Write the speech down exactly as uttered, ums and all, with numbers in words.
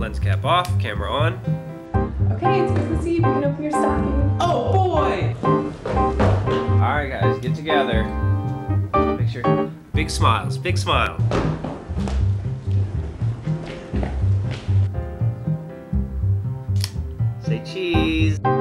Lens cap off, camera on. Okay, it's Christmas Eve. You can open your stocking. Oh boy! Alright guys, get together. Picture. Big smiles, big smile. Say cheese.